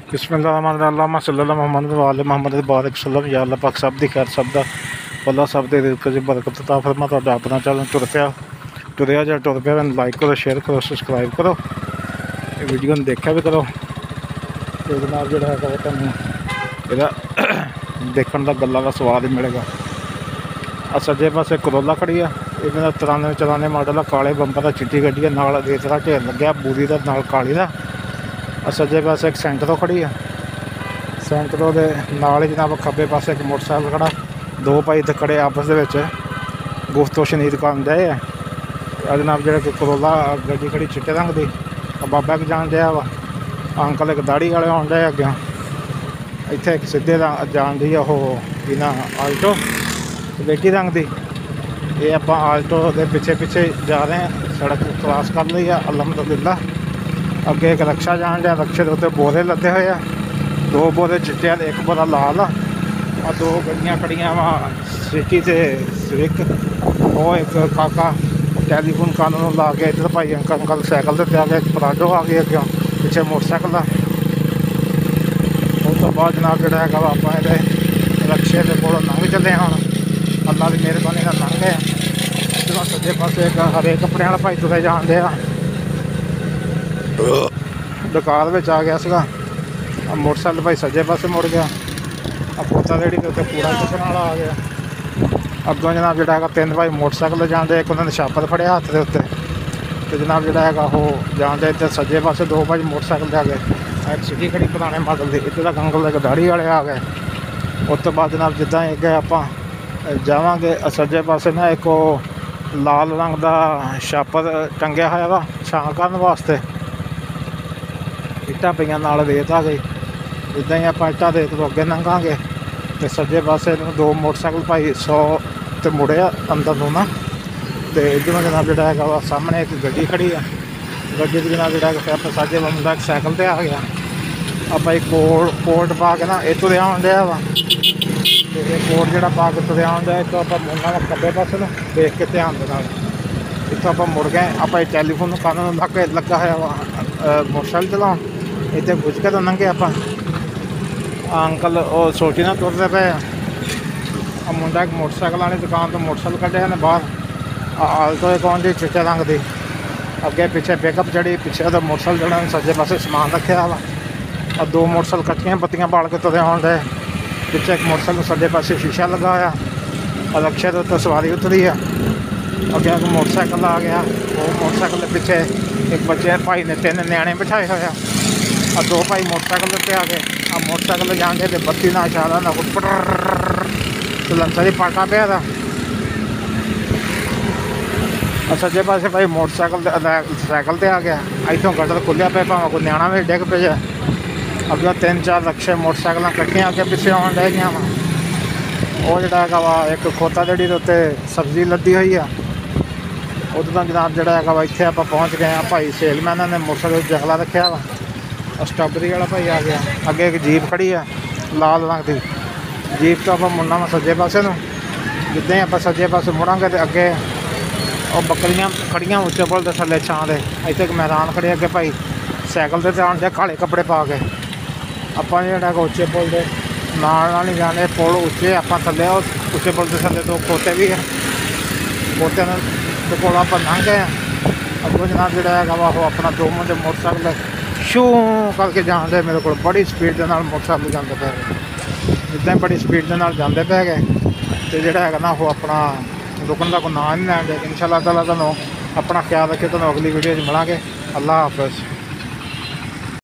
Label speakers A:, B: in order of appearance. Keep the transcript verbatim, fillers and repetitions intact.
A: बिस्मिल्लाह सल्लल्लाहु मोहम्मद वाले मोहम्मद बारिक सल्लम या अल्लाह पाक सब दी खैर सब दा अल्लाह सब दे रिज़्क़ च बरकत अता फरमा। तुहाडा अपना चैनल तुर पिया तुरिया जां तुर पिया लाइक करो शेयर करो सबसक्राइब करो वीडियो में देखा भी करो तो जनाब जो है तुहानूं इहदा देखण दा गल्लां दा स्वाद ही मिलेगा। आ सज्जे पासे करोला खड़ी है इहदा तरानवे चौरानवे मॉडल है काले बंपर का चिट्टी गड्डी है नाल रेत दा ढेर लग्या बूरी दा नाल काली दा। सज्जे पासे एक सेंटरो खड़ी है सेंटरो के नाल ही जनाब खब्बे पासे एक मोटरसाइकिल खड़ा दो भाई तो खड़े आपस के गुफ्तो शनीद कर दे जनाब जो करोला गड्डी खड़ी चिट्टे रंग की बाबा एक जान दिया वा अंकल एक दाड़ी वाले आन डे अगे इतने एक सीधे जान दी वो कि ना आल्टो बेटी रंग की ये आप आल्टो के पिछे पिछे जा रहे हैं सड़क क्रॉस कर ली है अलहमदुलिल्लाह। अगे एक रक्षा जान दिया रक्षे के उत्ते बोरे लदे हुए हैं दो बोरे चिट्टे एक बोरा लाल आ दो गड्डियां खड़ियां वा सिटी से स्विक वो एक काका टैलीफोन कान ला के इधर भाई अंकल अंकल सैकल से आ गया एक पराडो आ गया अगे पिछे मोटरसाइकिल का उस तो बाद जनाब जोड़ा है आप रक्षे के कोल लंघ चले हम अल्लाह की मेहरबानी का लंघ है जो सज्जे पासे एक हरे कपड़े वाला भाई तुरे जान दिया दुकान में आ गया सीगा मोटरसाइकिल भाई सज्जे पासे मुड़ गया पोता रेहड़ी के उत्ते कूड़ा चुकने वाला आ गया अगों जनाब जोड़ा है तीन भाई मोटरसाइकिल जाते एक उन्होंने छापर फड़िया हथ के उत्ते तो जनाब जोड़ा है वो जाते इतने सज्जे पासे दो भाई मोटरसाइकिल आ गए एक सिटी खड़ी पुराने मॉडल की इतने तक अंकल एक दाड़ी वाले आ गए उस तो बाद जनाब जिदा ही गए आप जावे सज्जे पासे ना एक लाल रंग का छापर टंगिया हुआ वा छां करने वास्ते इट्टां पईयां नाल रेत आ गई इदा ही आप इट्टां रेत तो अगे लंघांगे तो सज्जे पासे दो मोटरसाइकिल भाई सौ तो मुड़े अंदर नूं ना तो इधरों जनाब जोड़ा है सामने एक गड्डी खड़ी है गड्डी जनाब जोड़ा है फिर सज्जे बंदा एक सैकल पर आ गया आप भाई कोट कोट पा के ना इतों आन दिया वा तो ये कोट जोड़ा पा के तुरे आन दिया इतों आप मुड़ना वा खब्बे पासे नूं देख के ध्यान दे नाल इतों आप मुड़ गए आप टैलीफोन कान लग लगा है मोटरसाइकिल चलाउण इतने गुज के तो लंघे आप अंकल वो सोची ना तुरते पे मुंडा एक मोटरसाइकिल वाली दुकान तो मोटरसाइकिल कढ़िया ने बाहर आल्टो एक आउंदी चिट्टे रंग की अगे पिछे पिकअप चढ़ी पिछे तो मोटरसाइकिल जड़ा सज्जे पासे समान रखा वा और दो मोटरसाइकिल कट्ठियां बत्तियां बाल के तुरे आउण डे पिछे एक मोटरसाइकिल सज्जे पासे शीशा लगा होया और रक्षे के उत्ते सवारी उतरी है अगे एक मोटरसाइकिल आ गया वो मोटरसाइकिल के पिछे एक बच्चे भाई ने तीन न्याणे बिठाए हुए और दो भाई मोटरसाइकिल पर आ गए आ मोटरसाइकिल जाने तो बत्ती ना इशारा ना सलंसर ही पाटा पे था सज्जे पासे भाई मोटरसाइकिल सैकल पर आ गया इतों गटर खुलिया पे भावें कोई न्याणा भी डिग पे अगे तीन चार रक्षे मोटरसाइकिल कट्ठियां अगे पिछे आन रह गई वा वो जोड़ा है वा एक खोता रेहड़ी के उत्ते सब्जी लदी हुई है उदों तो जनाब जोड़ा है वा इत्थे आपां पहुँच गए हैं भाई सेलमैन ने मोटरसाइकिल जगला रखा वा स्ट्रॉबेरी वाला भाई आ गया अगे एक जीप खड़ी है लाल रंग की जीप तो आप मुड़ना वा सज्जे पासे नूं जिद्दां ही आप सज्जे पासे मुड़ांगे तो अगे और बकरियां खड़ियां उच्चे पुल के थल्ले छां दे इत्थे एक मैदान खड़े अगे भाई सैकल ते आउण दे काले कपड़े पा के आपां जिहड़ा उच्चे पुल के नाल नाल ही जाने पुल उच्चे आपां थल्ले उच्चे पुल के थल्ले दो खोते भी है खोते के कोल आपां लंघ गए अगों जनाब जिहड़ा है वा वो अपना दो मुंडे मोटरसाइकिल शू करके जान दे मेरे को बड़ी स्पीड के नाल मोटरसाइकिल जाते पे जिदा बड़ी स्पीड के नाल जाते पे गए तो जोड़ा है ना वो अपना रुकने का कोई नाम नहीं लैंदे। इंशाअल्लाह ताला तुहानूं अपना ख्याल रखिए तुहानूं अगली वीडियो मिलांगे। अल्लाह हाफिज़।